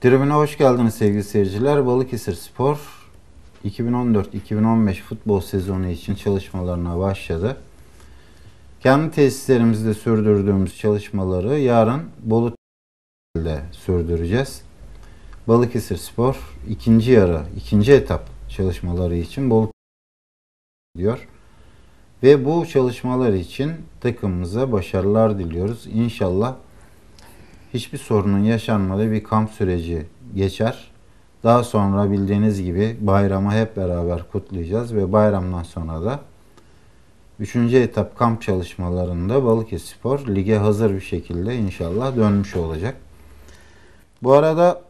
Tribüne hoş geldiniz sevgili seyirciler. Balıkesirspor 2014-2015 futbol sezonu için çalışmalarına başladı. Kendi tesislerimizde sürdürdüğümüz çalışmaları yarın Bolu'da sürdüreceğiz. Balıkesirspor ikinci etap çalışmaları için Bolu'da gidiyor. Ve bu çalışmalar için takımımıza başarılar diliyoruz. İnşallah hiçbir sorunun yaşanmadığı bir kamp süreci geçer. Daha sonra bildiğiniz gibi bayramı hep beraber kutlayacağız ve bayramdan sonra da 3. etap kamp çalışmalarında Balıkesirspor lige hazır bir şekilde inşallah dönmüş olacak. Bu arada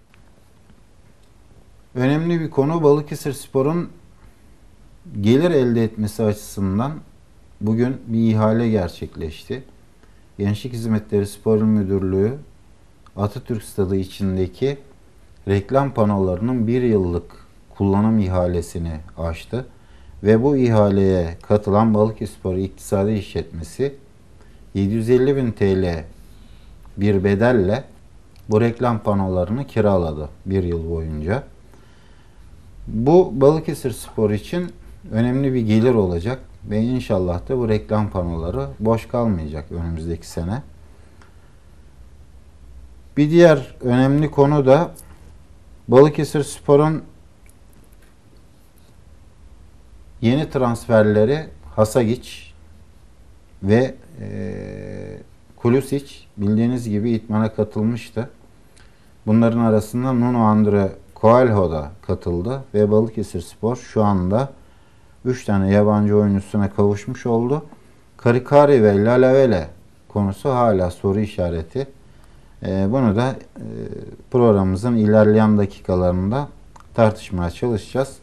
önemli bir konu, Balıkesirspor'un gelir elde etmesi açısından bugün bir ihale gerçekleşti. Gençlik Hizmetleri Spor Müdürlüğü Atatürk Stadı içindeki reklam panolarının 1 yıllık kullanım ihalesini açtı. Ve bu ihaleye katılan Balıkesirspor İktisadi İşletmesi 750.000 TL bir bedelle bu reklam panolarını kiraladı 1 yıl boyunca. Bu Balıkesirspor için önemli bir gelir olacak ve inşallah da bu reklam panoları boş kalmayacak önümüzdeki sene. Bir diğer önemli konu da Balıkesirspor'un yeni transferleri Hasagic ve Kulisic bildiğiniz gibi idmana katılmıştı. Bunların arasında Nuno Andre Coelho da katıldı ve Balıkesirspor şu anda 3 tane yabancı oyuncusuna kavuşmuş oldu. Karikari ve Lalavele konusu hala soru işareti. Bunu da programımızın ilerleyen dakikalarında tartışmaya çalışacağız.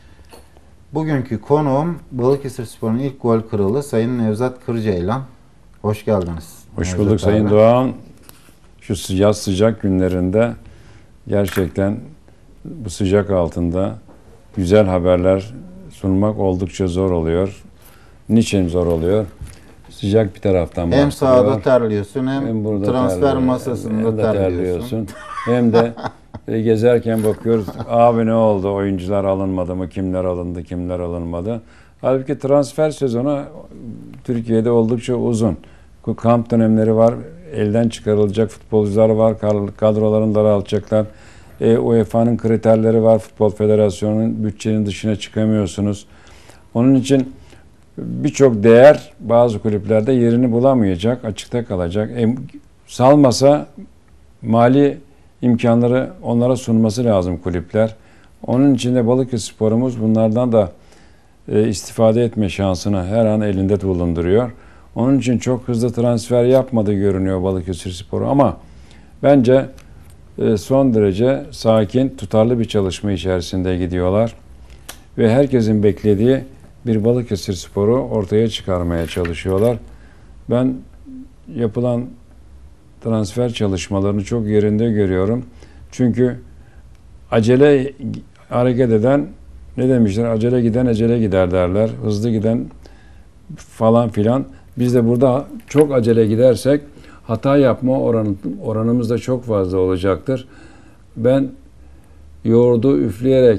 Bugünkü konuğum Balıkesirspor'un ilk gol kralı Sayın Nevzat Kırcaylan. Hoş geldiniz. Hoş bulduk Sayın Doğan. Şu sıcak günlerinde gerçekten bu sıcak altında güzel haberler sunmak oldukça zor oluyor. Niçin zor oluyor? Sıcak bir taraftan hem sahada terliyorsun hem burada transfer masasında terliyorsun. Hem de gezerken bakıyoruz, abi ne oldu, oyuncular alınmadı mı, kimler alındı, kimler alınmadı. Halbuki transfer sezonu Türkiye'de oldukça uzun. Kamp dönemleri var, elden çıkarılacak futbolcular var, kadroların daraltacaklar. UEFA'nın kriterleri var, Futbol Federasyonu'nun bütçenin dışına çıkamıyorsunuz. Onun için birçok değer bazı kulüplerde yerini bulamayacak, açıkta kalacak. Salmasa mali imkanları onlara sunması lazım kulüpler. Onun için de Balıkesirspor'umuz bunlardan da istifade etme şansını her an elinde bulunduruyor. Onun için çok hızlı transfer yapmadığı görünüyor Balıkesirspor ama bence son derece sakin, tutarlı bir çalışma içerisinde gidiyorlar. Ve herkesin beklediği bir Balıkesirspor'u ortaya çıkarmaya çalışıyorlar. Ben yapılan transfer çalışmalarını çok yerinde görüyorum. Çünkü acele hareket eden, ne demişler, acele giden ecele gider derler. Hızlı giden falan filan. Biz de burada çok acele gidersek hata yapma oranımız da çok fazla olacaktır. Ben yoğurdu üfleyerek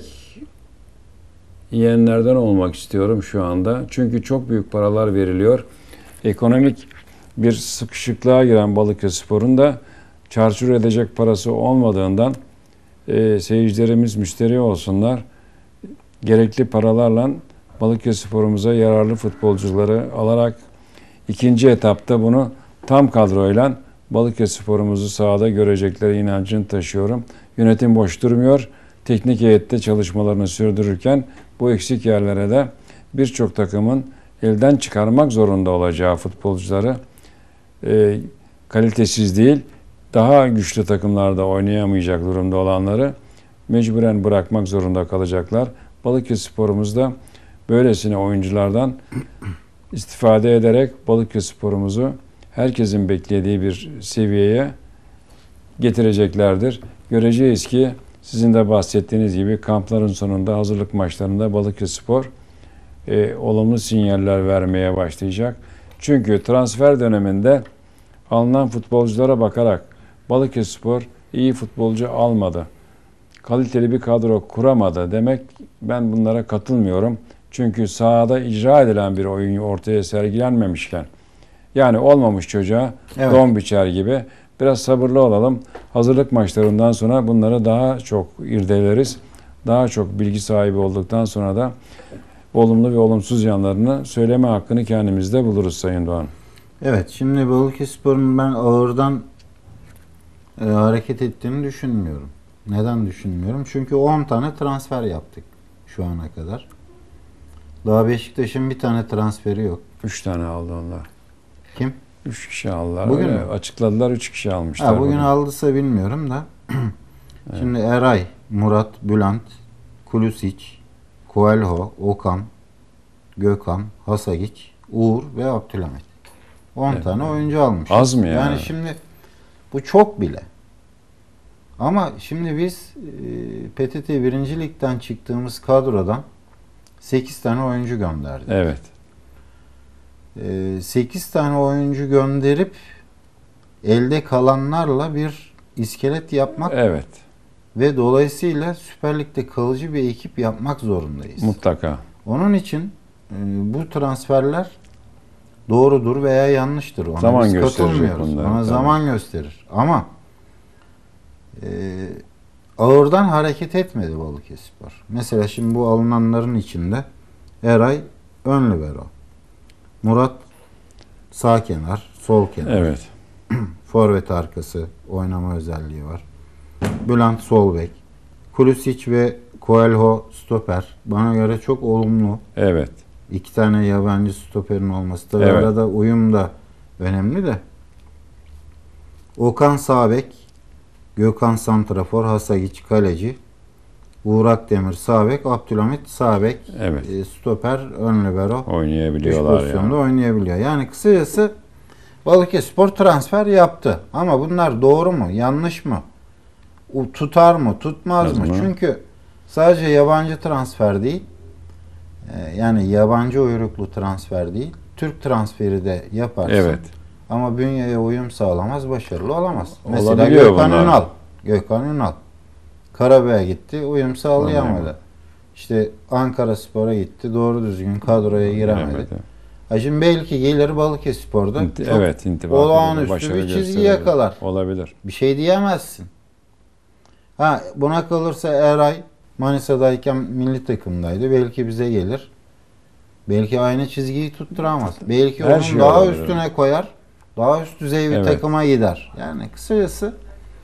yiyenlerden olmak istiyorum şu anda. Çünkü çok büyük paralar veriliyor. Ekonomik bir sıkışıklığa giren Balıkesirspor'un da çarçur edecek parası olmadığından seyircilerimiz müşteri olsunlar. Gerekli paralarla Balıkesirspor'umuza yararlı futbolcuları alarak ikinci etapta bunu tam kadroyla Balıkesirspor'umuzu sahada görecekleri inancını taşıyorum. Yönetim boş durmuyor. Teknik heyette çalışmalarını sürdürürken bu eksik yerlere de birçok takımın elden çıkarmak zorunda olacağı futbolcuları kalitesiz değil, daha güçlü takımlarda oynayamayacak durumda olanları mecburen bırakmak zorunda kalacaklar. Balıkesirspor'umuz da böylesine oyunculardan istifade ederek Balıkesirspor'umuzu herkesin beklediği bir seviyeye getireceklerdir. Göreceğiz ki sizin de bahsettiğiniz gibi kampların sonunda, hazırlık maçlarında Balıkesirspor olumlu sinyaller vermeye başlayacak. Çünkü transfer döneminde alınan futbolculara bakarak Balıkesirspor iyi futbolcu almadı, kaliteli bir kadro kuramadı demek, ben bunlara katılmıyorum. Çünkü sahada icra edilen bir oyun ortaya sergilenmemişken, yani olmamış çocuğa don biçer gibi, biraz sabırlı olalım. Hazırlık maçlarından sonra bunları daha çok irdeleriz. Daha çok bilgi sahibi olduktan sonra da olumlu ve olumsuz yanlarını söyleme hakkını kendimizde buluruz Sayın Doğan. Evet, şimdi Balıkesirspor'un ben ağırdan hareket ettiğini düşünmüyorum. Neden düşünmüyorum? Çünkü 10 tane transfer yaptık şu ana kadar. Daha Beşiktaş'ın bir tane transferi yok. 3 tane aldı onlar. Kim? 3 kişi aldılar. Bugün Öyle mü? açıkladılar, 3 kişi almışlar. Bugün aldıysa bilmiyorum da. Şimdi Eray, Murat, Bülent, Kulisic, Coelho, Okan, Gökhan, Hasagic, Uğur ve Abdülhamit. 10 tane oyuncu almış. Az mı yani? Yani şimdi bu çok bile. Ama şimdi biz PTT 1. Lig'den çıktığımız kadrodan 8 tane oyuncu gönderdik. Evet. 8 tane oyuncu gönderip elde kalanlarla bir iskelet yapmak ve dolayısıyla Süper Lig'de kalıcı bir ekip yapmak zorundayız. Mutlaka. Onun için bu transferler doğrudur veya yanlıştır. Ona zaman biz gösterecek katılmıyoruz. bunları. Ona zaman gösterir. Ama ağırdan hareket etmedi Balıkesirspor. Mesela şimdi bu alınanların içinde Eray ön libero, Murat sağ kenar, sol kenar. Evet. Forvet arkası oynama özelliği var. Bülent sol bek. Kulisic ve Coelho stoper. Bana göre çok olumlu. Evet. 2 tane yabancı stoperin olması da arada uyum da önemli de. Okan sağ bek, Gökhan santrafor, Hasagic kaleci, Uğur Akdemir sağ bek, Abdülhamit sağ bek, stoper, ön libero. Oynayabiliyorlar yani. Pozisyonda oynayabiliyor. Yani kısacası Balıkesirspor transfer yaptı. Ama bunlar doğru mu? Yanlış mı? Tutar mı? Tutmaz mı? Çünkü sadece yabancı transfer değil. Yani yabancı uyruklu transfer değil. Türk transferi de yaparsın. Evet. Ama bünyeye uyum sağlamaz, başarılı olamaz. Olabiliyor mesela Gökhan bunlar. Ünal. Gökhan Ünal. Karabağ'a gitti, uyum sağlayamadı. İşte Ankaraspor'a gitti, doğru düzgün kadroya giremedi. Şimdi belki gelir Balıkesirspor'da olağanüstü bir çizgi yakalar. Olabilir. Bir şey diyemezsin. Buna kalırsa Eray Manisa'dayken milli takımdaydı. Belki bize gelir. Belki aynı çizgiyi tutturamaz. Belki onun daha üstüne koyar. Daha üst düzey bir takıma gider. Yani kısacası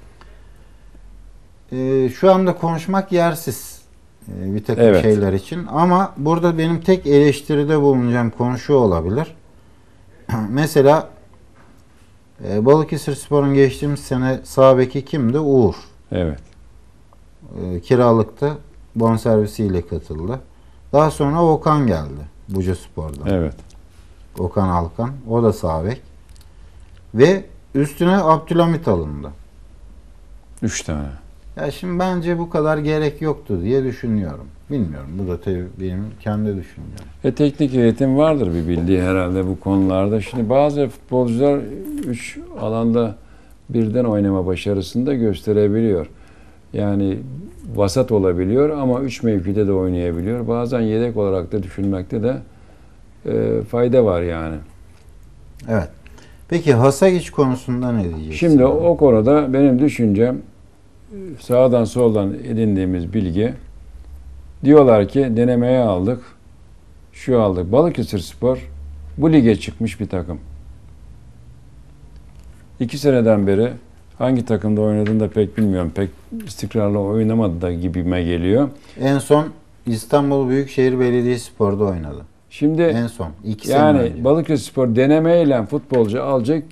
şu anda konuşmak yersiz bir takım şeyler için. Ama burada benim tek eleştiride bulunacağım konu şu olabilir. Mesela Balıkesirspor'un geçtiğimiz sene sağ beki kimdi? Uğur. Evet. Kiralıktı. Bonservisiyle katıldı. Daha sonra Okan geldi Bucaspor'dan. Evet. Okan Alkan. O da sağ bek. Ve üstüne Abdülhamit alındı. 3 tane. Ya şimdi bence bu kadar gerek yoktu diye düşünüyorum. Bilmiyorum. Bu da tabii benim kendi düşüncem. Teknik eğitim vardır bir bildiği herhalde bu konularda. Şimdi bazı futbolcular 3 alanda birden oynama başarısını da gösterebiliyor. Yani vasat olabiliyor ama 3 mevkide de oynayabiliyor. Bazen yedek olarak da düşünmekte de fayda var yani. Evet. Peki Hasagic konusunda ne diyeceksin? Şimdi o konuda benim düşüncem, sağdan soldan edindiğimiz bilgi, diyorlar ki denemeye aldık, şu aldık. Balıkesirspor bu lige çıkmış bir takım. 2 seneden beri hangi takımda oynadığını da pek bilmiyorum. Pek istikrarlı oynamadı da gibime geliyor. En son İstanbul Büyükşehir Belediyespor'da oynadı. Şimdi en son 2 sene yani önce. Balıkesirspor denemeyle futbolcu alacak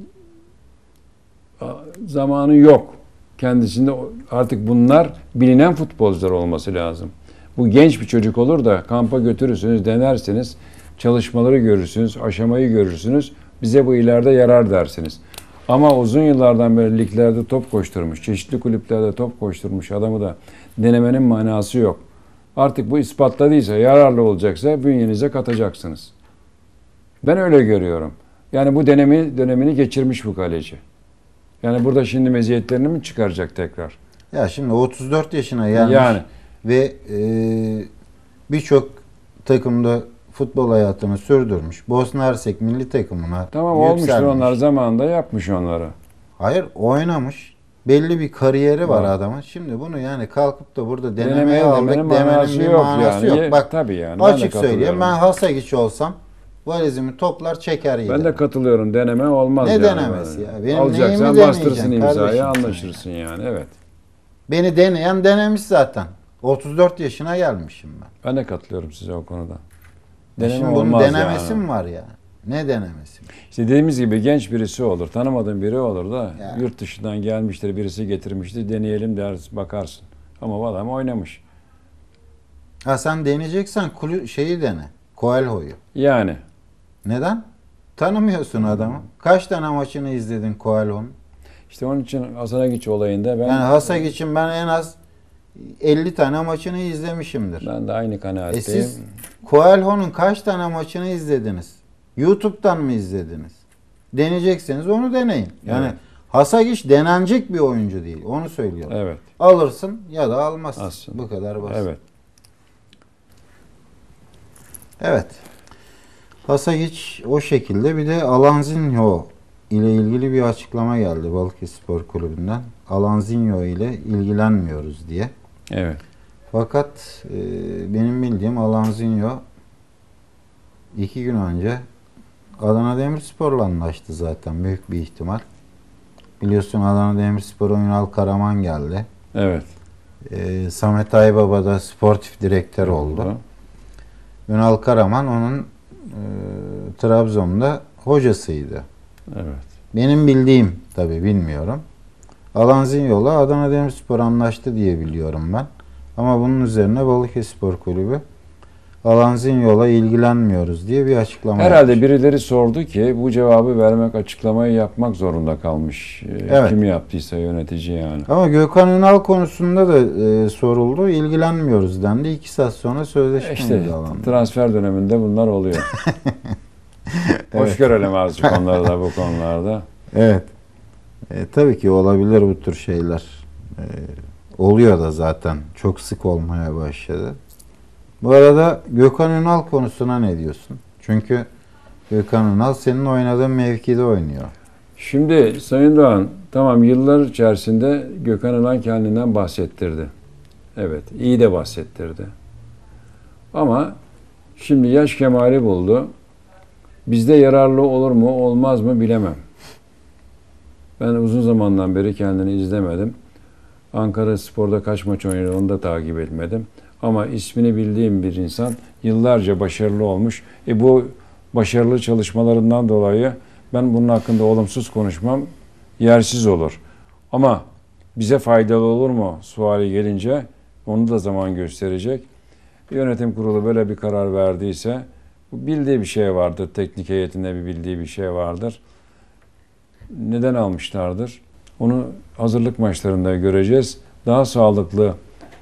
zamanı yok. Kendisinde artık bunlar bilinen futbolcular olması lazım. Bu genç bir çocuk olur da kampa götürürsünüz, denersiniz, çalışmaları görürsünüz, aşamayı görürsünüz. Bize bu ileride yarar dersiniz. Ama uzun yıllardan beri liglerde top koşturmuş, çeşitli kulüplerde top koşturmuş adamı da denemenin manası yok. Artık bu ispatladıysa, yararlı olacaksa bünyenize katacaksınız. Ben öyle görüyorum. Yani bu dönemini geçirmiş bu kaleci. Yani burada şimdi meziyetlerini mi çıkaracak tekrar? Ya şimdi 34 yaşına gelmiş Yani ve birçok takımda futbol hayatını sürdürmüş. Bosna Hersek milli takımına tamam olmuştur, yükselmiş. onlar zamanında yapmış onları. Hayır, oynamış. Belli bir kariyeri var Var. adamın. Şimdi bunu yani kalkıp da burada Denemeye denemeye aldık demenin demenin manası bir yok manası yani. yok. Bak Tabii yani. Ben de açık söyleyeyim, katılıyorum. ben Hasagiç olsam valizimi toplar çeker giderim. Ben de katılıyorum. Deneme olmaz Ne yani. denemesi ya? Benim alacaksan neyimi bastırsın deneyeceksin imzayı, kardeşim anlaşırsın yani. Evet. Beni deneyen denemiş zaten. 34 yaşına gelmişim ben. Ben de katılıyorum size o konuda. Şimdi bunun olmaz denemesi yani. mi var ya? Ne denemesi? İşte dediğimiz gibi genç birisi olur. Tanımadığın biri olur da Ya. yurt dışından gelmiştir, birisi getirmiştir. Deneyelim dersin, bakarsın. Ama bu adam oynamış. Ha sen deneyeceksen şeyi dene. Coelho'yu. Yani. Neden? Tanımıyorsun adamı. Kaç tane maçını izledin Coelho'nun? İşte onun için Hasagiç olayında ben Yani Hasagiç'in ben en az 50 tane maçını izlemişimdir. ben de aynı kanaatteyim. Siz Coelho'nun kaç tane maçını izlediniz? YouTube'dan mı izlediniz? Deneyecekseniz onu deneyin. Yani Evet. Hasagiç denenecek bir oyuncu değil. Onu söylüyorum. Evet. Alırsın ya da almazsın. Aslında. Bu kadar basit. Evet. Evet. Hasagiç o şekilde. Bir de Alanzinho ile ilgili bir açıklama geldi Balıkesirspor Kulübü'nden. Alanzinho ile ilgilenmiyoruz diye. Evet. Fakat benim bildiğim Alanzinho 2 gün önce Adana Demirspor'la anlaştı zaten büyük bir ihtimal. Biliyorsun Adana Demirspor'a Ünal Karaman geldi. Evet. Samet Aybaba da sportif direktör oldu. Ünal Karaman onun Trabzon'da hocasıydı. Evet. Benim bildiğim, tabii bilmiyorum. Alanzinho'la Adana Demirspor anlaştı diye biliyorum ben. Ama bunun üzerine Balıkesirspor Kulübü Alanzinho'la ilgilenmiyoruz diye bir açıklama Herhalde yapmış. birileri sordu ki bu cevabı vermek, açıklamayı yapmak zorunda kalmış. Evet. Kim yaptıysa yönetici yani. Ama Gökhan Ünal konusunda da soruldu. İlgilenmiyoruz dendi. 2 saat sonra sözleşme İşte imzalandı. transfer döneminde bunlar oluyor. Hoş Evet. görelim azıcık onları da bu konularda. Evet. Tabii ki olabilir bu tür şeyler. Oluyor da zaten. Çok sık olmaya başladı. Bu arada Gökhan Ünal konusuna ne diyorsun? Çünkü Gökhan Ünal senin oynadığın mevkide oynuyor. Şimdi Sayın Doğan, tamam yıllar içerisinde Gökhan Ünal kendinden bahsettirdi. Evet, iyi de bahsettirdi. Ama şimdi yaş kemali buldu. Bizde yararlı olur mu, olmaz mı bilemem. Ben uzun zamandan beri kendini izlemedim. Ankara Spor'da kaç maç oynadı onu da takip etmedim. Ama ismini bildiğim bir insan, yıllarca başarılı olmuş. Bu başarılı çalışmalarından dolayı ben bunun hakkında olumsuz konuşmam yersiz olur. Ama bize faydalı olur mu suali gelince onu da zaman gösterecek. Yönetim kurulu böyle bir karar verdiyse bildiği bir şey vardır. Teknik heyetinde bir bildiği bir şey vardır. Neden almışlardır? Onu hazırlık maçlarında göreceğiz. Daha sağlıklı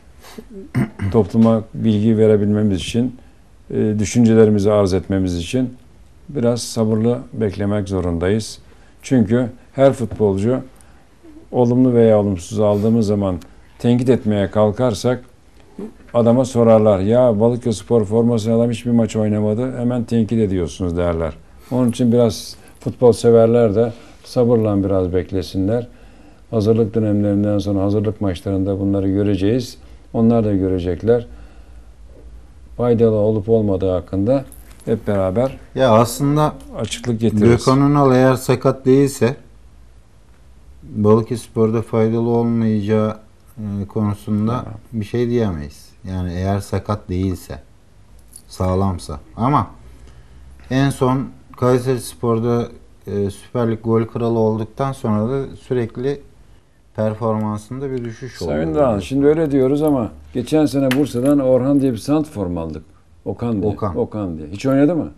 topluma bilgi verebilmemiz için, düşüncelerimizi arz etmemiz için biraz sabırlı beklemek zorundayız. Çünkü her futbolcu olumlu veya olumsuz aldığımız zaman tenkit etmeye kalkarsak adama sorarlar. Ya Balıkesirspor formasını adam hiçbir maç oynamadı. Hemen tenkit ediyorsunuz derler. Onun için biraz futbol severler de sabırla biraz beklesinler. Hazırlık dönemlerinden sonra hazırlık maçlarında bunları göreceğiz. Onlar da görecekler. Faydalı olup olmadığı hakkında hep beraber Ya aslında açıklık getiririz. Gökhan Ünal eğer sakat değilse Balıkesirspor'da faydalı olmayacağı konusunda bir şey diyemeyiz. Yani eğer sakat değilse, sağlamsa. Ama en son Kayserispor'da Süper Lig gol kralı olduktan sonra da sürekli performansında bir düşüş oldu. Sayın Doğan, şimdi öyle diyoruz ama geçen sene Bursa'dan Orhan diye bir santrfor aldık. Okan diye. Okan diye. Hiç oynadı mı?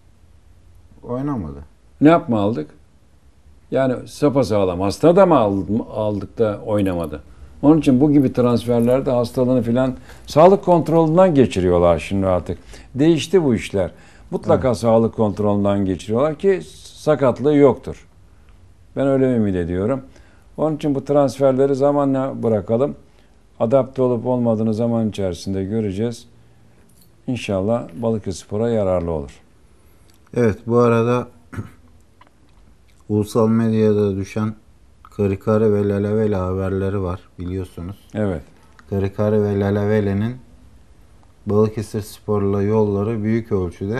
Oynamadı. Ne yapma aldık? Yani sapasağlam. Hasta da mı aldık da oynamadı? Onun için bu gibi transferlerde hastalığını filan sağlık kontrolünden geçiriyorlar şimdi artık. Değişti bu işler. Mutlaka sağlık kontrolünden geçiriyorlar ki sakatlığı yoktur. Ben öyle ümit ediyorum. Onun için bu transferleri zamanla bırakalım. Adapte olup olmadığını zaman içerisinde göreceğiz. İnşallah Balıkesirspor'a yararlı olur. Evet, bu arada ulusal medyada düşen Karikare ve Lalavele haberleri var, biliyorsunuz. Evet. Karikare ve Lalavele'nin Balıkesirspor'la yolları büyük ölçüde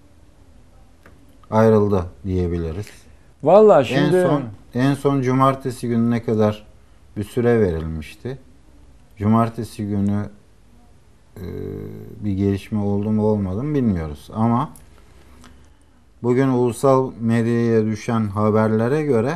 ayrıldı diyebiliriz. Vallahi şimdi En son cumartesi gününe kadar bir süre verilmişti. Cumartesi günü bir gelişme oldu mu olmadı mı bilmiyoruz. Ama bugün ulusal medyaya düşen haberlere göre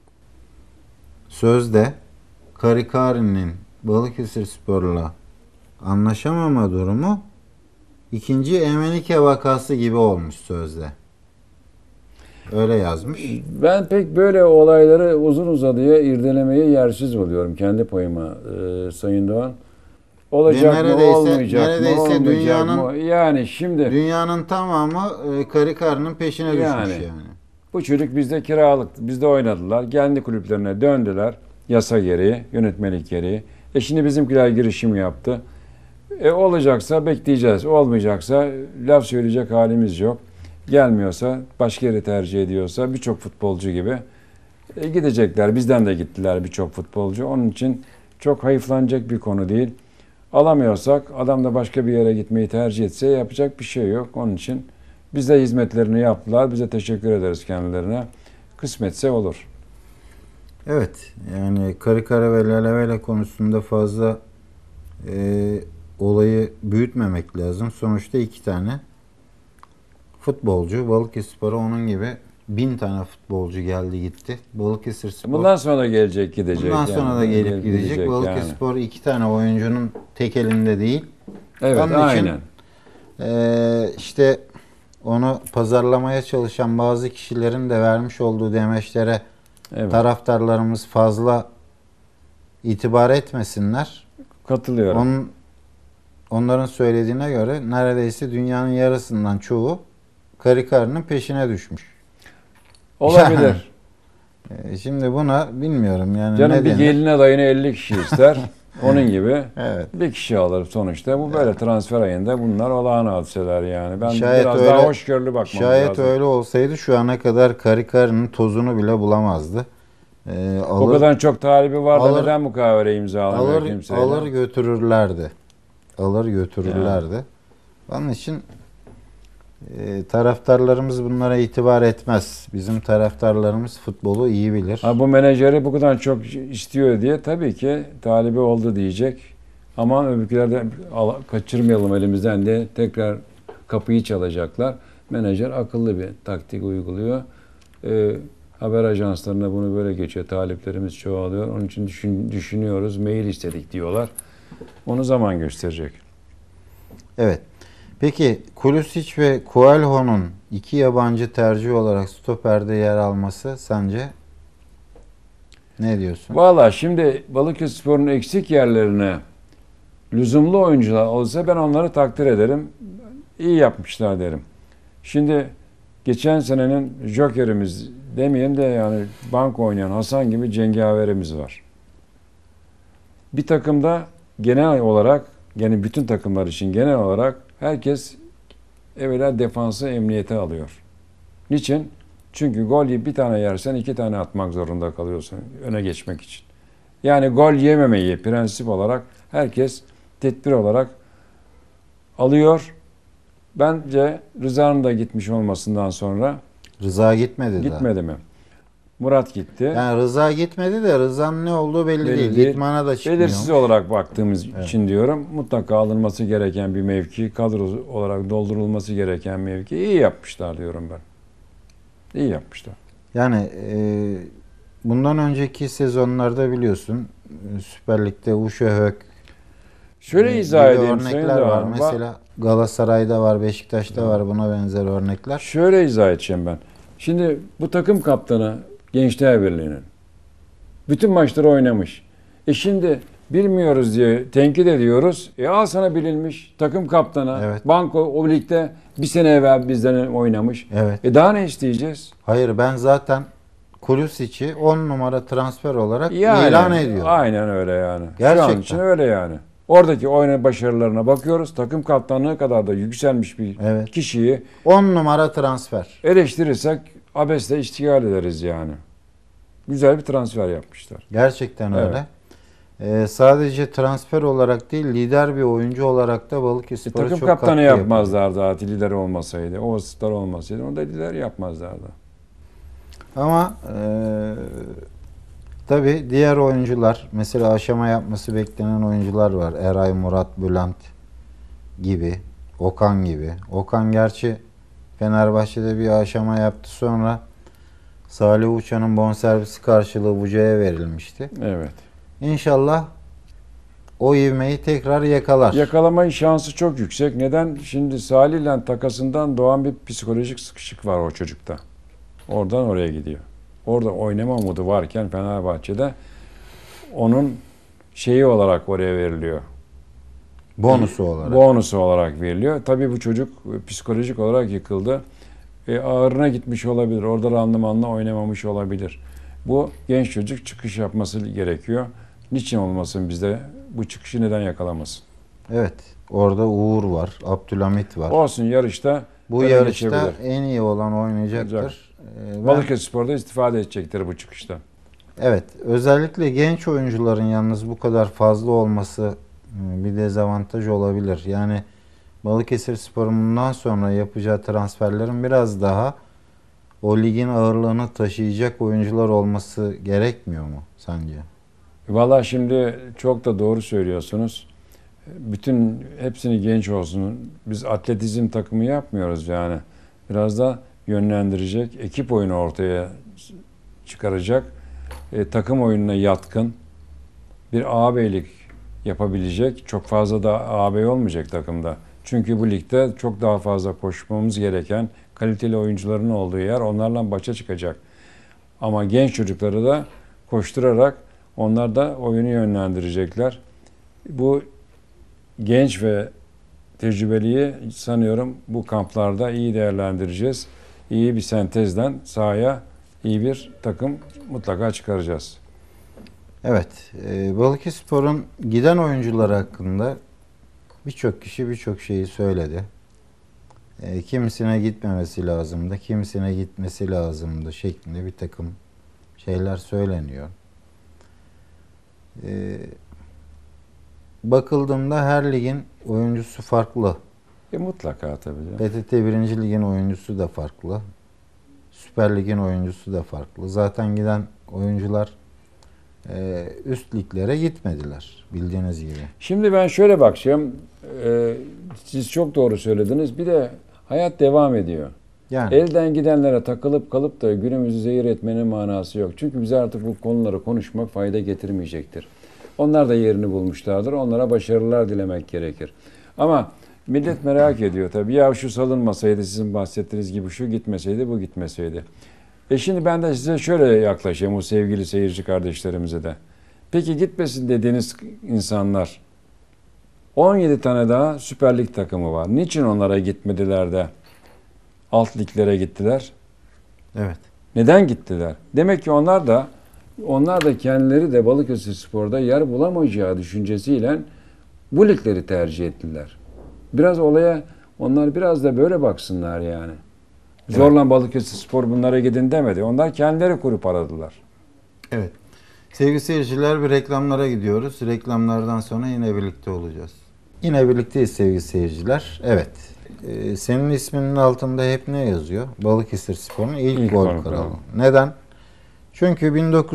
sözde Karikari'nin Balıkesirspor'la anlaşamama durumu ikinci Emenike vakası gibi olmuş sözde. Öyle yazmış. ben pek böyle olayları uzun uzadıya irdelemeyi yersiz buluyorum kendi payıma Sayın Doğan. Olacak mı, olmayacak mı, olmayacak mı? Yani şimdi dünyanın tamamı Karikari'nin peşine düşmüş yani. Bu çocuk bizde kiralık, bizde oynadılar. Kendi kulüplerine döndüler. Yasa gereği, yönetmelik gereği. Şimdi bizimkiler girişim yaptı. Olacaksa bekleyeceğiz. Olmayacaksa laf söyleyecek halimiz yok. Gelmiyorsa, başka yeri tercih ediyorsa birçok futbolcu gibi gidecekler. Bizden de gittiler birçok futbolcu. Onun için çok hayıflanacak bir konu değil. Alamıyorsak adam da başka bir yere gitmeyi tercih etse yapacak bir şey yok. Onun için bize hizmetlerini yaptılar. Bize teşekkür ederiz kendilerine. Kısmetse olur. Evet. Yani Karikare ve Lalavele konusunda fazla olayı büyütmemek lazım. Sonuçta 2 tane futbolcu. Balıkesirspor'a onun gibi 1000 tane futbolcu geldi gitti. Balıkesirspor Bundan sonra da gelecek gidecek. Bundan sonra da gelip gidecek. Balıkesirspor yani. 2 tane oyuncunun tek elinde değil. Evet, onun aynen. Için, işte onu pazarlamaya çalışan bazı kişilerin de vermiş olduğu demeçlere taraftarlarımız fazla itibar etmesinler. Katılıyorum. Onların söylediğine göre neredeyse dünyanın yarısından çoğu Karikari'nin peşine düşmüş. Olabilir. Şimdi buna bilmiyorum yani. Canım bir gelin adayını 50 kişi ister. Onun gibi evet. Bir kişi alır sonuçta. Bu böyle transfer ayında bunlar olağan hadiseler yani. Ben şayet biraz öyle, daha hoşgörülü bakmam lazım. Şayet öyle olsaydı şu ana kadar Karikari'nin tozunu bile bulamazdı. O kadar çok talibi var da neden mukavele imzalamıyor kimseyle? Alır götürürlerdi. Yani. Onun için taraftarlarımız bunlara itibar etmez. Bizim taraftarlarımız futbolu iyi bilir. Bu menajeri bu kadar çok istiyor diye tabii ki talibi oldu diyecek. Ama öbürküler de kaçırmayalım elimizden diye tekrar kapıyı çalacaklar. Menajer akıllı bir taktik uyguluyor. Haber ajanslarına bunu böyle geçiyor. Taliplerimiz çoğalıyor. Onun için düşünüyoruz. Mail istedik diyorlar. Onu zaman gösterecek. Evet. Peki Kulisic ve Coelho'nun 2 yabancı tercih olarak stoperde yer alması sence ne diyorsun? Valla şimdi Balıkesirspor'un eksik yerlerine lüzumlu oyuncular olsa ben onları takdir ederim. İyi yapmışlar derim. Şimdi geçen senenin jokerimiz demeyeyim de yani banko oynayan Hasan gibi cengaverimiz var. Bir takımda genel olarak yani bütün takımlar için genel olarak herkes evvela defansı emniyete alıyor. Niçin? Çünkü gol bir tane yersen 2 tane atmak zorunda kalıyorsun öne geçmek için. Yani gol yememeyi prensip olarak herkes tedbir olarak alıyor. Bence Rıza'nın da gitmiş olmasından sonra Rıza gitmedi mi? Murat gitti. Yani Rıza gitmedi de Rıza'nın ne olduğu belli değil. İtmana da çıkmıyor. Belirsiz olarak baktığımız için diyorum. Mutlaka alınması gereken bir mevki, kadro olarak doldurulması gereken mevki. İyi yapmışlar diyorum ben. İyi yapmışlar. Yani bundan önceki sezonlarda biliyorsun Süper Lig'de Uşehök şöyle izah edeyim. Örnekler var. Mesela Galatasaray'da var, Beşiktaş'ta var buna benzer örnekler. Şöyle izah edeceğim ben. Şimdi bu takım kaptanı Gençler Birliği'nin bütün maçları oynamış. Şimdi bilmiyoruz diye tenkit ediyoruz. Al sana bilinmiş takım kaptanı. Evet. Banko o ligde bir sene evvel bizden oynamış. Evet. Daha ne isteyeceğiz? Hayır ben zaten Kulusic'i 10 numara transfer olarak Yani, ilan ediyor. aynen öyle yani. Şu Gerçekten. an için öyle yani. Oradaki oyun başarılarına bakıyoruz. Takım kaptanlığı kadar da yükselmiş bir Evet. kişiyi 10 numara transfer. eleştirirsek abesle iştigal ederiz yani. Güzel bir transfer yapmışlar. Gerçekten öyle. Sadece transfer olarak değil, lider bir oyuncu olarak da Balıkesir'e Takım çok kaptanı katkı yapmazlardı artık lider olmasaydı. O star olmasaydı onu da lider yapmazlardı. Ama tabii diğer oyuncular, mesela aşama yapması beklenen oyuncular var. Eray, Murat, Bülent gibi, Okan gibi. Okan gerçi Fenerbahçe'de bir aşama yaptı, sonra Salih Uçan'ın bonservisi karşılığı Buca'ya verilmişti. Evet. İnşallah o ivmeyi tekrar yakalar. Yakalama şansı çok yüksek. Neden? Şimdi Salih ile takasından doğan bir psikolojik sıkışık var o çocukta. Oradan oraya gidiyor. Orada oynama umudu varken Fenerbahçe'de onun şeyi olarak oraya veriliyor. Bonusu olarak. Bonusu olarak veriliyor. Tabii bu çocuk psikolojik olarak yıkıldı. Ağırına gitmiş olabilir. Orada randımanla oynamamış olabilir. Bu genç çocuk çıkış yapması gerekiyor. Niçin olmasın bizde? Bu çıkışı neden yakalamasın? Evet. Orada Uğur var. Abdülhamit var. Olsun yarışta. Bu öne yarışta geçebilir. en iyi olan oynayacaktır. Balıkesirspor'da istifade edecektir bu çıkışta. Evet. Özellikle genç oyuncuların yalnız bu kadar fazla olması bir dezavantaj olabilir. Yani Balıkesirspor'un bundan sonra yapacağı transferlerin biraz daha o ligin ağırlığını taşıyacak oyuncular olması gerekmiyor mu sence? Valla şimdi çok da doğru söylüyorsunuz. Bütün hepsini genç olsun. Biz atletizm takımı yapmıyoruz yani. Biraz da yönlendirecek, ekip oyunu ortaya çıkaracak, takım oyununa yatkın bir ağabeylik yapabilecek. Çok fazla da ağabey olmayacak takımda. Çünkü bu ligde çok daha fazla koşmamız gereken kaliteli oyuncuların olduğu yer, onlarla başa çıkacak. Ama genç çocukları da koşturarak onlar da oyunu yönlendirecekler. Bu genç ve tecrübeliyi sanıyorum bu kamplarda iyi değerlendireceğiz. İyi bir sentezden sahaya iyi bir takım mutlaka çıkaracağız. Evet. Balıkesirspor'un giden oyuncular hakkında birçok kişi birçok şeyi söyledi. Kimisine gitmemesi lazımdı, kimisine gitmesi lazımdı şeklinde bir takım şeyler söyleniyor. Bakıldığında her ligin oyuncusu farklı. Mutlaka tabii. PTT 1. Lig'in oyuncusu da farklı. Süper Lig'in oyuncusu da farklı. Zaten giden oyuncular üst liglere gitmediler bildiğiniz gibi. Şimdi ben şöyle bakacağım. Siz çok doğru söylediniz. Bir de hayat devam ediyor. Yani Elden gidenlere takılıp kalıp da günümüzü zehir etmenin manası yok. Çünkü bize artık bu konuları konuşmak fayda getirmeyecektir. Onlar da yerini bulmuşlardır. Onlara başarılar dilemek gerekir. Ama millet merak ediyor tabii. Ya şu salınmasaydı, sizin bahsettiğiniz gibi şu gitmeseydi, bu gitmeseydi. Şimdi ben de size şöyle yaklaşayım o sevgili seyirci kardeşlerimize de. Peki gitmesin dediğiniz insanlar 17 tane daha Süper Lig takımı var. Niçin onlara gitmediler de alt liglere gittiler? evet. Neden gittiler? Demek ki onlar da kendileri de Balıkesirspor'da yer bulamayacağı düşüncesiyle bu ligleri tercih ettiler. Biraz olaya onlar biraz da böyle baksınlar yani. Zorla Balıkesirspor bunlara gidin demedi. Onlar kendileri kurup aradılar. Evet. Sevgili seyirciler, bir reklamlara gidiyoruz. Reklamlardan sonra yine birlikte olacağız. Yine birlikteyiz sevgili seyirciler. Evet. Senin isminin altında hep ne yazıyor? Balıkesirspor'un ilk gol kralı. Neden? Çünkü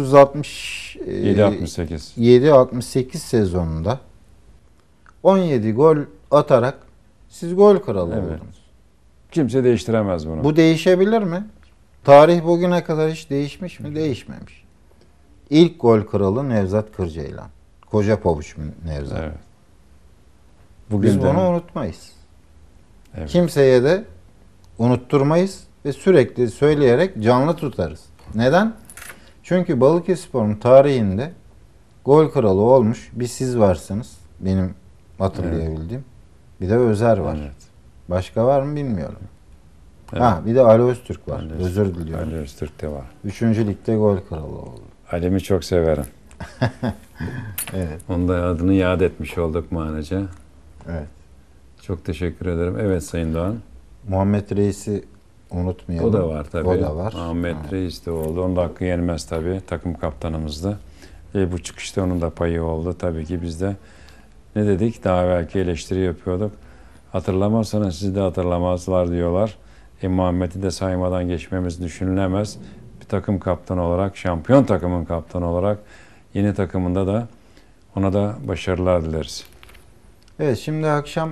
1967-68 sezonunda 17 gol atarak siz gol kralı oldunuz. Kimse değiştiremez bunu. Bu değişebilir mi? Tarih bugüne kadar hiç değişmiş mi? Değişmemiş. İlk gol kralı Nevzat Kırcaylan. Koca pabuç Nevzat. Evet. Biz bunu unutmayız. Evet. Kimseye de unutturmayız ve sürekli söyleyerek canlı tutarız. Neden? Çünkü Balıkesirspor'un tarihinde gol kralı olmuş bir siz varsınız. Benim hatırlayabildiğim. Bir de Özer var. Evet. Başka var mı bilmiyorum. Evet. Ha, bir de Ali Öztürk var. Ali Özür diliyorum. Ali Öztürk de var. 3. ligde gol kralı oldu. Ali'mi çok severim. Evet. Onun da adını yad etmiş olduk manece. Evet. Çok teşekkür ederim. Evet Sayın Doğan. Muhammed Reis'i unutmayalım. O da var tabii. O da var. Ahmet Evet. Reis de oldu. Onun da hakkı yenmez tabii. Takım kaptanımızdı. Bu çıkışta onun da payı oldu. Tabii ki biz de ne dedik? Daha belki eleştiri yapıyorduk. Hatırlamazsanız siz de hatırlamazlar diyorlar. Muhammed'i de saymadan geçmemiz düşünülemez. Bir takım kaptanı olarak, şampiyon takımın kaptanı olarak yeni takımında da ona da başarılar dileriz. Evet, şimdi akşam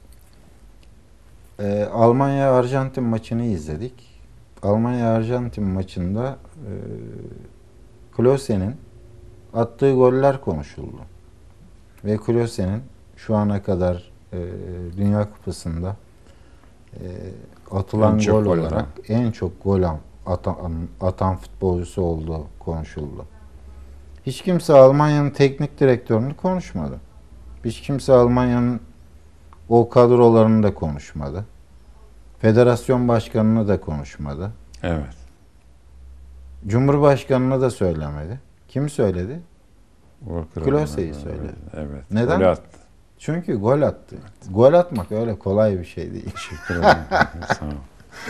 Almanya-Arjantin maçını izledik. Almanya-Arjantin maçında Klose'nin attığı goller konuşuldu. Ve Klose'nin şu ana kadar Dünya Kupası'nda atılan gol olarak en çok gol atan futbolcusu olduğu konuşuldu. Hiç kimse Almanya'nın teknik direktörünü konuşmadı. Hiç kimse Almanya'nın o kadrolarını da konuşmadı. Federasyon başkanını da konuşmadı. Evet. Cumhurbaşkanını da söylemedi. Kim söyledi? Volker Klose'yi söyledi. Evet. Neden? Gol attı. Çünkü gol attı. Gol atmak öyle kolay bir şey değil. Teşekkür ederim. Sağ ol.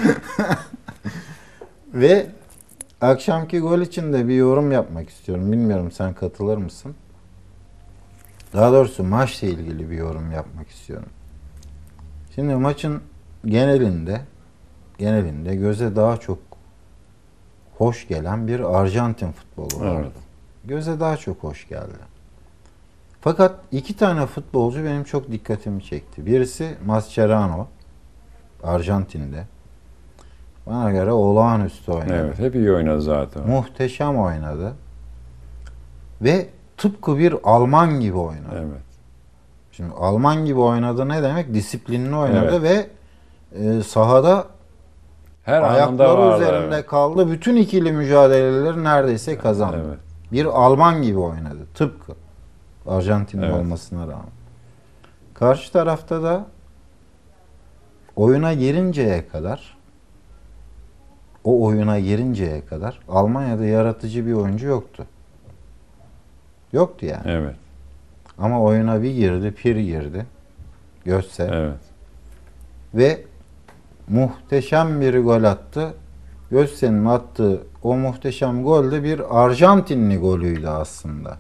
Ve akşamki gol için de bir yorum yapmak istiyorum. Bilmiyorum, sen katılır mısın? Daha doğrusu maçla ilgili bir yorum yapmak istiyorum. Şimdi maçın genelinde göze daha çok hoş gelen bir Arjantin futbolu vardı. Evet. Göze daha çok hoş geldi. Fakat iki tane futbolcu benim çok dikkatimi çekti. Birisi Mascherano, Arjantin'de. Bana göre olağanüstü oynadı. Evet, hep iyi oynadı zaten. Muhteşem oynadı. Ve tıpkı bir Alman gibi oynadı. Evet. Şimdi Alman gibi oynadı ne demek? Disiplinli oynadı Evet. ve sahada Her anında ayakları vardı. üzerinde Evet. kaldı. Bütün ikili mücadeleleri neredeyse kazandı. Evet. Bir Alman gibi oynadı. Tıpkı Arjantinli Evet. olmasına rağmen. Karşı tarafta da oyuna girinceye kadar Almanya'da yaratıcı bir oyuncu yoktu. Yoktu yani. Evet. Ama oyuna bir girdi, pir girdi. Götze. Evet. Ve muhteşem bir gol attı. Götze'nin attığı o muhteşem gol de bir Arjantinli golüydü aslında.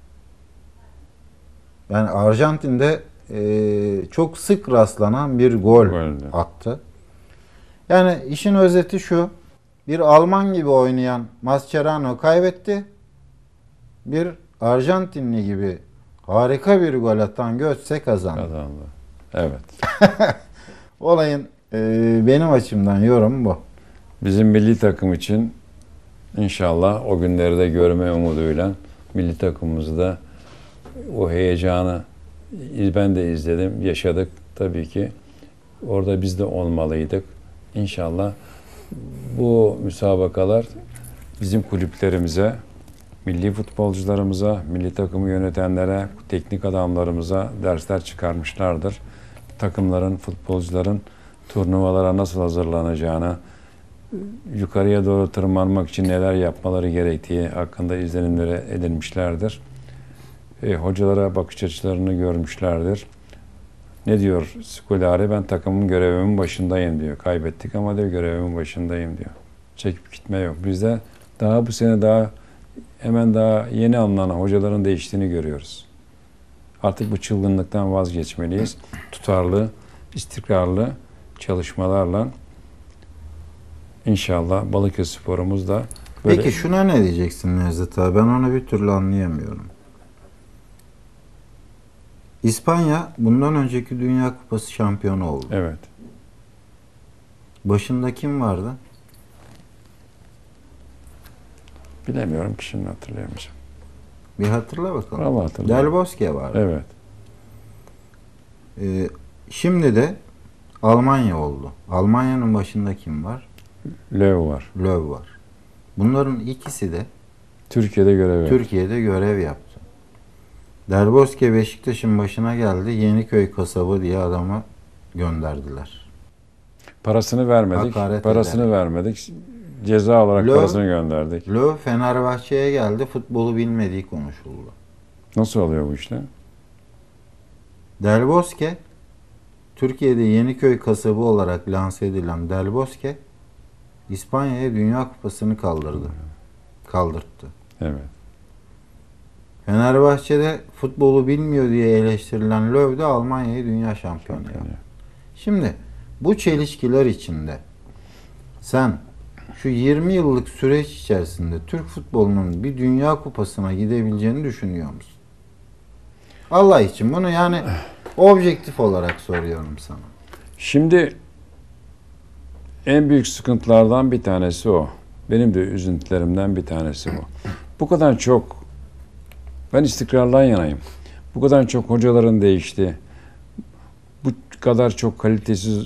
Yani Arjantin'de çok sık rastlanan bir gol attı. Yani işin özeti şu: bir Alman gibi oynayan Mascherano kaybetti. Bir Arjantinli gibi harika bir gol atan Götze kazandı. Evet. Olayın benim açımdan yorum bu. Bizim milli takım için inşallah o günleri de görme umuduyla milli takımımızda o heyecanı ben de izledim, yaşadık tabii ki. Orada biz de olmalıydık. İnşallah bu müsabakalar bizim kulüplerimize, milli futbolcularımıza, milli takımı yönetenlere, teknik adamlarımıza dersler çıkarmışlardır. Takımların, futbolcuların turnuvalara nasıl hazırlanacağını, yukarıya doğru tırmanmak için neler yapmaları gerektiği hakkında izlenimleri edinmişlerdir. Hocalara bakış açılarını görmüşlerdir. Ne diyor Scolari? Ben takımın görevimin başındayım diyor. Kaybettik ama diyor görevimin başındayım diyor. Çekip gitme yok. Bizde daha bu sene hemen daha yeni alınan hocaların değiştiğini görüyoruz. Artık bu çılgınlıktan vazgeçmeliyiz. Tutarlı, istikrarlı çalışmalarla İnşallah Balıkesirspor'umuz da böyle... Peki şuna ne diyeceksin Nevzat abi? Ben onu bir türlü anlayamıyorum. İspanya bundan önceki Dünya Kupası şampiyonu oldu. Evet. Başında kim vardı? Bilemiyorum ki, şimdi hatırlayamayacağım. Bir hatırla bakalım. Ama hatırlıyorum. Del Bosque vardı. Evet. Şimdi de Almanya oldu. Almanya'nın başında kim var? Löw var. Löw var. Bunların ikisi de Türkiye'de görev yaptı. Del Bosque Beşiktaş'ın başına geldi. Yeniköy kasabı diye adamı gönderdiler. Parasını vermedik. Hakaret Parasını ederek. vermedik. Ceza olarak Löw- parasını gönderdik. Löw Fenerbahçe'ye geldi. Futbolu bilmediği konuşuldu. Nasıl oluyor bu işler? Del Bosque, Türkiye'de Yeniköy kasabı olarak lanse edilen Del Bosque, İspanya'ya Dünya Kupası'nı kaldırttı. Evet. Fenerbahçe'de futbolu bilmiyor diye eleştirilen Löw de Almanya'yı dünya şampiyonu yaptı. Şimdi bu çelişkiler içinde sen şu 20 yıllık süreç içerisinde Türk futbolunun bir dünya kupasına gidebileceğini düşünüyor musun? Allah için bunu yani objektif olarak soruyorum sana. Şimdi en büyük sıkıntılardan bir tanesi o. Benim de üzüntülerimden bir tanesi bu. Bu kadar çok, ben istikrardan yanayım. Bu kadar çok hocaların değişti. Bu kadar çok kalitesiz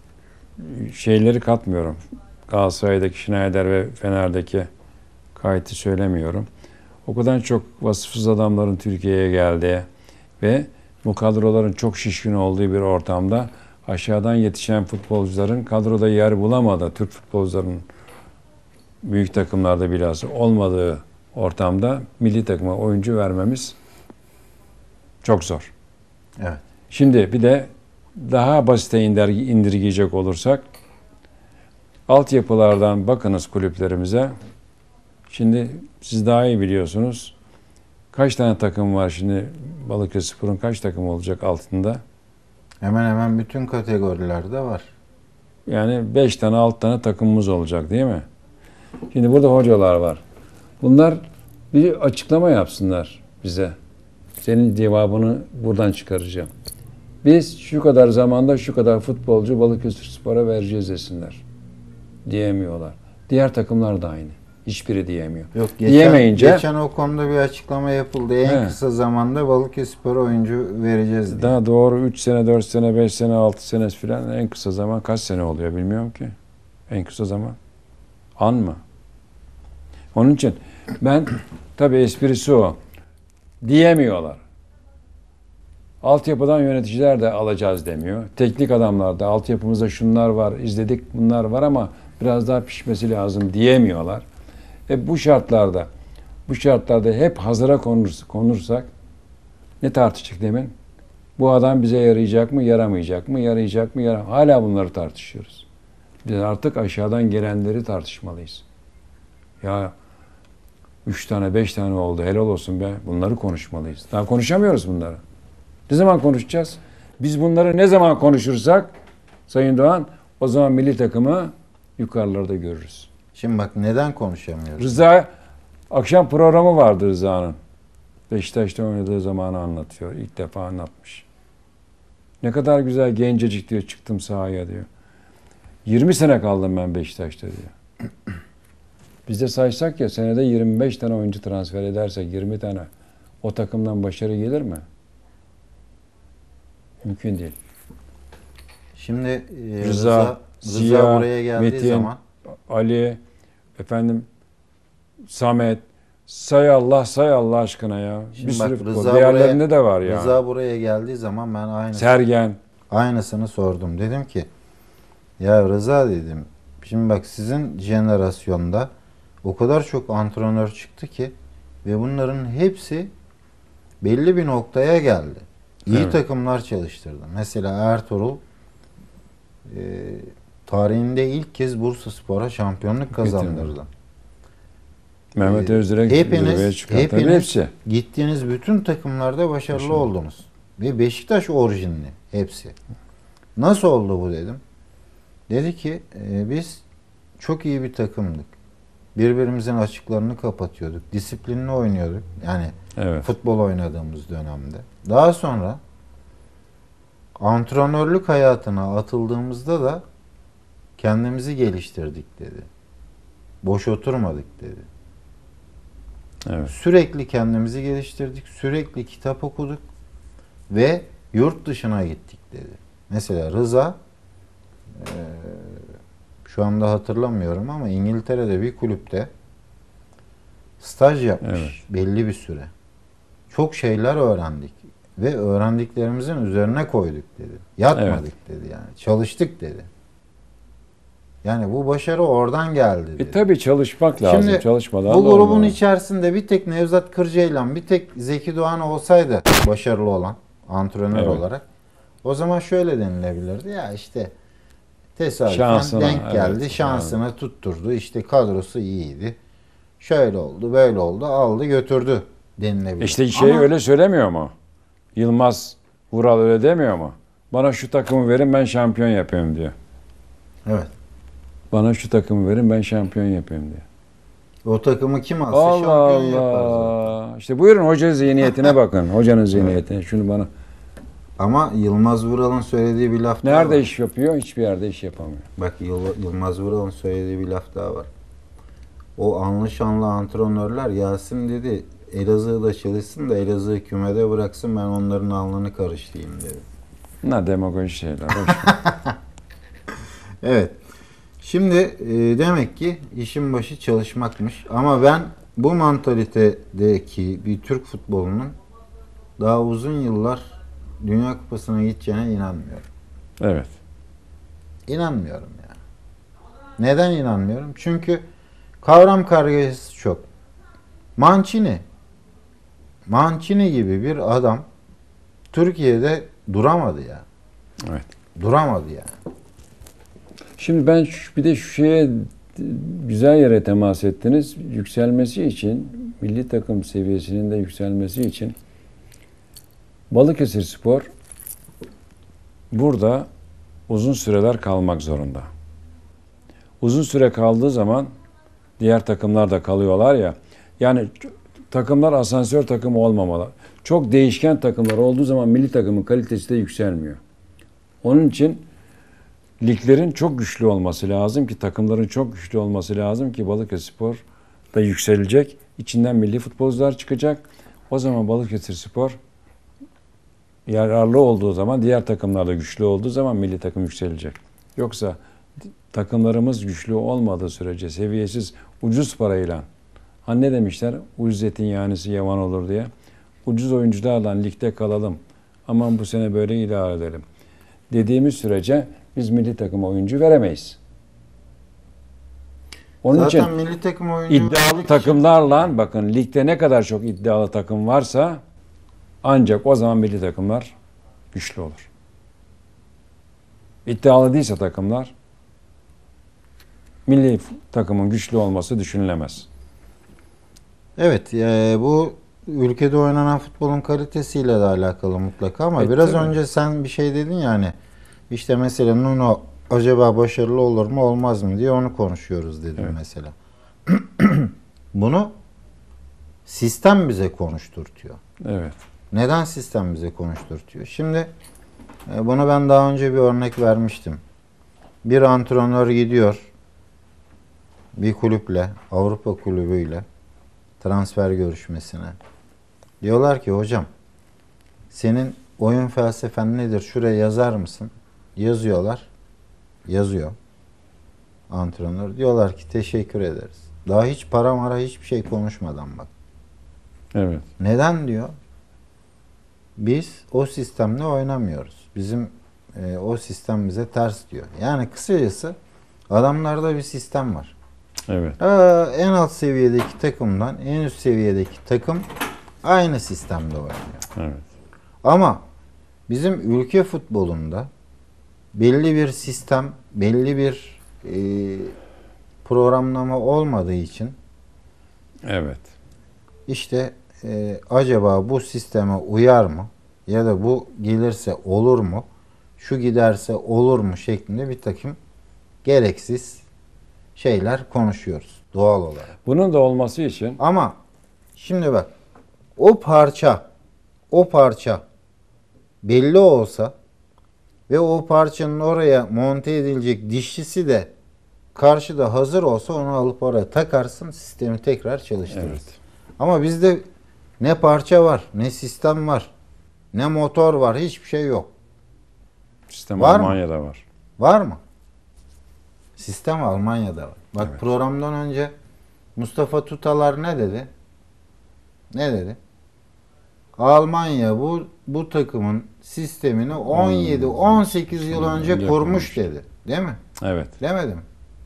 şeyleri katmıyorum. Galatasaray'daki Schneider ve Fener'deki Kayt'ı söylemiyorum. O kadar çok vasıfsız adamların Türkiye'ye geldiği ve bu kadroların çok şişkin olduğu bir ortamda aşağıdan yetişen futbolcuların kadroda yer bulamadığı, Türk futbolcuların büyük takımlarda bilhassa olmadığı ortamda milli takıma oyuncu vermemiz çok zor. Evet. Şimdi bir de daha basite indirgeyecek olursak altyapılardan bakınız kulüplerimize. Şimdi siz daha iyi biliyorsunuz. Kaç tane takım var şimdi Balıkesirspor'un kaç takım olacak altında? Hemen hemen bütün kategorilerde var. Yani 5 tane 6 tane takımımız olacak değil mi? Şimdi burada hocalar var. Bunlar bir açıklama yapsınlar bize. Senin cevabını buradan çıkaracağım. Biz şu kadar zamanda şu kadar futbolcu Balıkesirspor'a vereceğiz desinler. Diyemiyorlar. Diğer takımlar da aynı. Hiçbiri diyemiyor. Yok, geçen o konuda bir açıklama yapıldı. En kısa zamanda Balıkesirspor'a oyuncu vereceğiz diye. Daha doğru 3 sene, 4 sene, 5 sene, 6 sene filan en kısa zaman kaç sene oluyor bilmiyorum ki. En kısa zaman. An mı? Onun için ben tabii esprisi o. Diyemiyorlar. Altyapıdan yöneticiler de alacağız demiyor. Teknik adamlar da altyapımızda şunlar var, izledik bunlar var ama biraz daha pişmesi lazım diyemiyorlar. Bu şartlarda hep hazıra konursak ne tartıştık demin? Bu adam bize yarayacak mı, yaramayacak mı, yarayacak mı, yaramayacak mı? Hala bunları tartışıyoruz. Biz artık aşağıdan gelenleri tartışmalıyız. Ya 3 tane, 5 tane oldu, helal olsun be. Bunları konuşmalıyız. Daha konuşamıyoruz bunları. Ne zaman konuşacağız? Biz bunları ne zaman konuşursak Sayın Doğan, o zaman milli takımı yukarılarda görürüz. Şimdi bak neden konuşamıyoruz? Rıza, akşam programı vardı Rıza'nın. Beşiktaş'ta oynadığı zamanı anlatıyor. İlk defa anlatmış. Ne kadar güzel gencecik diyor, çıktım sahaya diyor. 20 sene kaldım ben Beşiktaş'ta diyor. Biz de saysak ya senede 25 tane oyuncu transfer edersek 20 tane o takımdan başarı gelir mi? Mümkün değil. Şimdi Rıza, Rıza buraya geldiği Metin, zaman Ali, efendim Samet, say Allah aşkına ya. Şimdi bir bak, sürü futbol. Rıza Diğerlerinde de var ya. Rıza buraya geldiği zaman ben Sergen. aynısını sordum. Dedim ki ya Rıza dedim, şimdi bak sizin jenerasyonda o kadar çok antrenör çıktı ki ve bunların hepsi belli bir noktaya geldi. İyi takımlar çalıştırdı. Mesela Ertuğrul tarihinde ilk kez Bursaspor'a şampiyonluk kazandırdı. Mehmet Özdirek hepiniz hepsi. Gittiğiniz bütün takımlarda başarılı oldunuz. Ve Beşiktaş orijinli hepsi. Nasıl oldu bu dedim. Dedi ki biz çok iyi bir takımdık. Birbirimizin açıklarını kapatıyorduk. Disiplinli oynuyorduk. Yani futbol oynadığımız dönemde. Daha sonra antrenörlük hayatına atıldığımızda da kendimizi geliştirdik dedi. Boş oturmadık dedi. Evet. Sürekli kendimizi geliştirdik. Sürekli kitap okuduk. Ve yurt dışına gittik dedi. Mesela Rıza şu anda hatırlamıyorum ama İngiltere'de bir kulüpte staj yapmış belli bir süre. Çok şeyler öğrendik. Ve öğrendiklerimizin üzerine koyduk dedi. Yatmadık dedi yani. Çalıştık dedi. Yani bu başarı oradan geldi dedi. Tabii çalışmak lazım. Şimdi Çalışmadan bu da grubun olmaz. içerisinde bir tek Nevzat Kırcaylan, bir tek Zeki Doğan olsaydı başarılı olan antrenör Evet. olarak, o zaman şöyle denilebilirdi. Ya işte tesadüfen Şansına, denk geldi, evet. şansına tutturdu. İşte kadrosu iyiydi. Şöyle oldu, böyle oldu, aldı götürdü denilebilir. İşte Ama öyle söylemiyor mu? Yılmaz Vural öyle demiyor mu? Bana şu takımı verin ben şampiyon yapayım diyor. evet. Bana şu takımı verin ben şampiyon yapayım diyor. O takımı kim alsa Allah şampiyon yapar zaten. Allah. İşte buyurun hoca zihniyetine bakın. Hocanın zihniyetine. Şunu bana. Ama Yılmaz Vural'ın söylediği bir laf daha Nerede var. iş yapıyor? Hiçbir yerde iş yapamıyor. Bak Yılmaz Vural'ın söylediği bir laf daha var. O anlı şanlı antrenörler Yasin dedi Elazığ'da çalışsın da Elazığ'ı kümede bıraksın ben onların alnını karıştırayım dedi. Ne demagoji şeyler. Boş ver. Evet. Şimdi demek ki işin başı çalışmakmış. Ama ben bu mantalitedeki bir Türk futbolunun daha uzun yıllar Dünya Kupası'na gideceğine inanmıyorum. Evet. İnanmıyorum ya. Neden inanmıyorum? Çünkü kavram kargaşası çok. Mancini gibi bir adam Türkiye'de duramadı ya. Evet. Duramadı ya. Şimdi ben bir de şu şeye güzel yere temas ettiniz. Yükselmesi için, milli takım seviyesinin de yükselmesi için Balıkesirspor burada uzun süreler kalmak zorunda. Uzun süre kaldığı zaman diğer takımlar da kalıyorlar ya. Yani takımlar asansör takımı olmamalı. Çok değişken takımlar olduğu zaman milli takımın kalitesi de yükselmiyor. Onun için liglerin çok güçlü olması lazım ki, takımların çok güçlü olması lazım ki Balıkesirspor da yükselecek. İçinden milli futbolcular çıkacak. O zaman Balıkesirspor yararlı olduğu zaman, diğer takımlar da güçlü olduğu zaman milli takım yükselecek. Yoksa takımlarımız güçlü olmadığı sürece seviyesiz, ucuz parayla, hani ne demişler? Ucuz etin yanisi yavan olur diye. Ucuz oyuncularla ligde kalalım. Aman bu sene böyle idare edelim dediğimiz sürece biz milli takım oyuncu veremeyiz. Onun Zaten için milli takım oyuncu iddialı takımlarla, bakın ligde ne kadar çok iddialı takım varsa ancak o zaman milli takımlar güçlü olur. İddialı değilse takımlar, milli takımın güçlü olması düşünülemez. Evet, bu ülkede oynanan futbolun kalitesiyle de alakalı mutlaka ama biraz tabii. önce sen bir şey dedin yani işte mesela Nuno acaba başarılı olur mu olmaz mı diye onu konuşuyoruz dedin Evet. mesela. Bunu sistem bize konuşturtuyor. Evet. Neden sistem bize konuşturtuyor? Şimdi bunu ben daha önce bir örnek vermiştim. Bir antrenör gidiyor bir kulüple, Avrupa kulübüyle transfer görüşmesine. Diyorlar ki hocam senin oyun felsefen nedir? Şuraya yazar mısın? Yazıyorlar. Yazıyor. Antrenör. Diyorlar ki teşekkür ederiz. Daha hiç para mara hiçbir şey konuşmadan bak. Evet. Neden diyor? Biz o sistemle oynamıyoruz. Bizim o sistem bize ters diyor. Yani kısacası adamlarda bir sistem var. Evet. En alt seviyedeki takımdan en üst seviyedeki takım aynı sistemde oynuyor. Evet. Ama bizim ülke futbolunda belli bir sistem, belli bir programlama olmadığı için Evet. işte acaba bu sisteme uyar mı? Ya da bu gelirse olur mu? Şu giderse olur mu? Şeklinde bir takım gereksiz şeyler konuşuyoruz doğal olarak. Bunun da olması için Ama şimdi bak o parça belli olsa ve o parçanın oraya monte edilecek dişlisi de karşıda hazır olsa onu alıp oraya takarsın sistemi tekrar çalıştırırsın. Evet. Ama bizde ne parça var, ne sistem var, ne motor var, hiçbir şey yok. sistem Var mı? Almanya'da var. Var mı? Sistem Almanya'da var. Bak Evet. programdan önce Mustafa Tutalar ne dedi? Ne dedi? Almanya bu takımın sistemini 17-18 yıl önce kurmuş dedi. Değil mi? Evet. Demedim.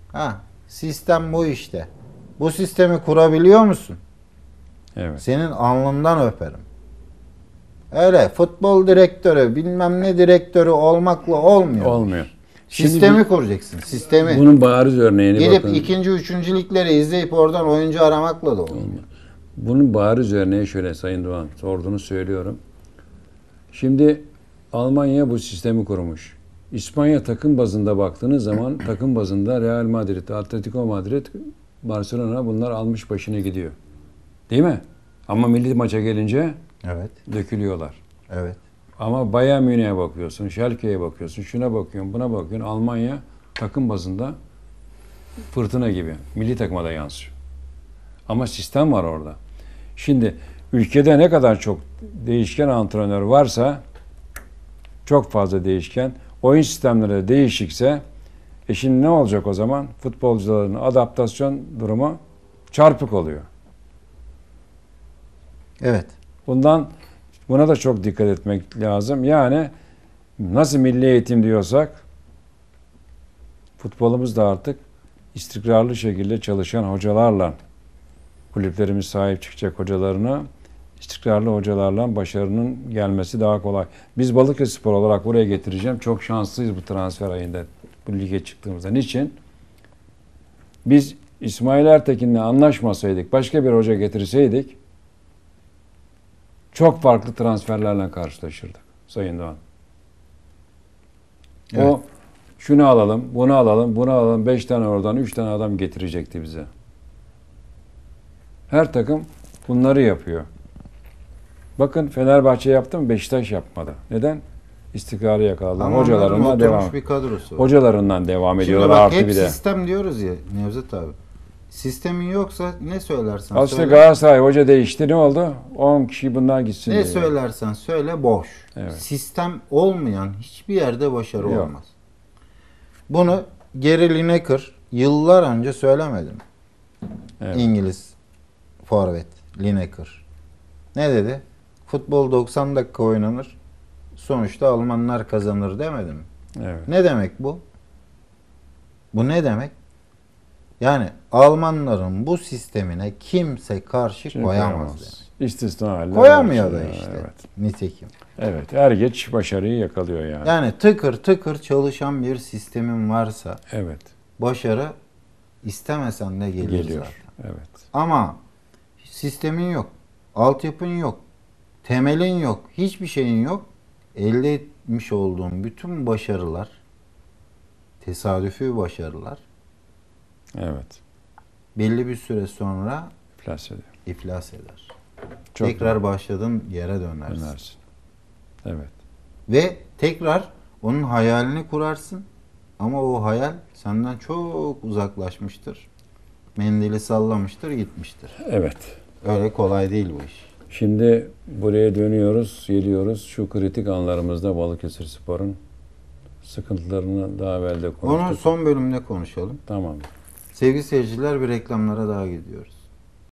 Sistem bu işte. Bu sistemi kurabiliyor musun? Evet. Senin alnından öperim. Öyle futbol direktörü, bilmem ne direktörü olmakla olmuyor. Olmuyor. Sistemi kuracaksın. Sistemi. Bunun bariz örneğini Gidip bakın. ikinci, üçüncü ligleri izleyip oradan oyuncu aramakla da olmuyor. Bunun bariz örneği şöyle Sayın Doğan, sorduğunu söylüyorum. Şimdi Almanya bu sistemi kurmuş. İspanya takım bazında baktığınız zaman takım bazında Real Madrid, Atletico Madrid, Barcelona bunlar almış başını gidiyor. Değil mi? Ama milli maça gelince Evet. dökülüyorlar. Evet. Ama Bayern Münih'e bakıyorsun, Schalke'ye bakıyorsun, şuna bakıyorsun, buna bakıyorsun. Almanya takım bazında fırtına gibi. Milli takıma da yansıyor. Ama sistem var orada. Şimdi ülkede ne kadar çok değişken antrenör varsa, çok fazla değişken, oyun sistemleri de değişikse, şimdi ne olacak o zaman? Futbolcuların adaptasyon durumu çarpık oluyor. Evet. Buna da çok dikkat etmek lazım. Yani nasıl milli eğitim diyorsak, futbolumuz da artık istikrarlı şekilde çalışan hocalarla, kulüplerimiz sahip çıkacak hocalarına, istikrarlı hocalarla başarının gelmesi daha kolay. Biz Balıkesirspor olarak buraya getireceğim. Çok şanslıyız bu transfer ayında bu lige çıktığımızda. Niçin? Biz İsmail Ertekin'le anlaşmasaydık, başka bir hoca getirseydik çok farklı transferlerle karşılaşırdık Sayın Doğan. Evet. O şunu alalım, bunu alalım, bunu alalım, 5 tane oradan 3 tane adam getirecekti bize. Her takım bunları yapıyor. Bakın Fenerbahçe yaptı mı? Beşiktaş yapmadı. Neden? İstikrarı yakaladı. Ama Hocalarından devam. bir kadrosu var. Hocalarından devam Şimdi ediyorlar bak, artı hep bir de. sistem diyoruz ya Nevzat abi. Sistemin yoksa ne söylersen Aslında söyle. Galatasaray hoca değişti. Ne oldu? 10 kişi bundan gitsin Ne diye. söylersen söyle boş. Evet. Sistem olmayan hiçbir yerde başarı Yok. olmaz. Bunu Gary Lineker yıllar önce söylemedim. Evet. İngiliz forvet Lineker. Ne dedi? Futbol 90 dakika oynanır. Sonuçta Almanlar kazanır demedi mi? Evet. Ne demek bu? Bu ne demek? Yani Almanların bu sistemine kimse karşı Şimdi koyamaz. koyamaz. İstisna haller. Koyamıyor da var. işte. Evet. Nitekim. Evet. Er geç başarıyı yakalıyor yani. Yani tıkır tıkır çalışan bir sistemin varsa Evet. başarı istemesen de gelir Geliyor. zaten. Evet. Ama sistemin yok, altyapın yok, temelin yok, hiçbir şeyin yok. Elde etmiş olduğun bütün başarılar, tesadüfi başarılar Evet. belli bir süre sonra İflas ediyor. iflas eder. Çok Tekrar başladığın yere dönersin. önersin. Evet. Ve tekrar onun hayalini kurarsın. Ama o hayal senden çok uzaklaşmıştır. Mendili sallamıştır, gitmiştir. Evet. Öyle kolay değil bu iş. Şimdi buraya dönüyoruz, geliyoruz. Şu kritik anlarımızda Balıkesirspor'un sıkıntılarını daha evvel de konuştuk. Onu son bölümde konuşalım. Tamam. Sevgili seyirciler, bir reklamlara daha gidiyoruz.